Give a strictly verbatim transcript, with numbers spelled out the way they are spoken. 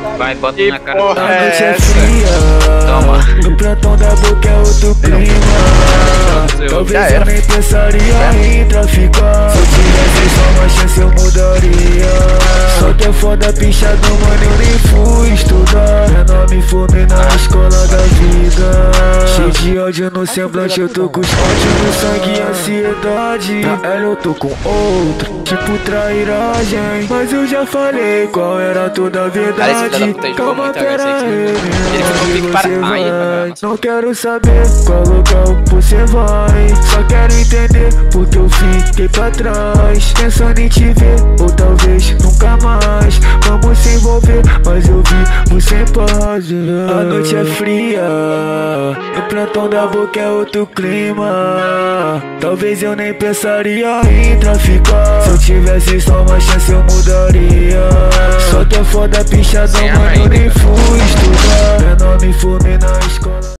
Vai, bota Que na cara. porra Toma. é noite é essa? fria, Toma. no plantão da boca é outro clima. Talvez Já eu era. nem pensaria em traficar. Se eu tivesse só uma chance eu mudaria. Só que é foda pichado, mano, eu nem fui estudar. Menor me fome na escola da vida. Cheio de ódio no semblante, eu tô com os cortes no sangue e ansiedade. Na ela eu tô com outro, tipo trairagem. Mas eu já falei qual era toda a Cara, esse filho da verdade. puta jogou Calma, muito agora, pera esse aí, Ele ficou pique para... você Ai, vai. pra Não quero saber qual local você vai. Só quero entender porque eu fiquei pra trás. Pensando em te ver, ou talvez nunca mais. Vamos se envolver, mas eu vivo sem paz. A noite é fria, o plantão da boca é outro clima. Talvez eu nem pensaria em traficar. Se eu tivesse só uma chance eu mudaria. Só que é foda pichadão, mano, eu nem fui estudar. Menor me fome na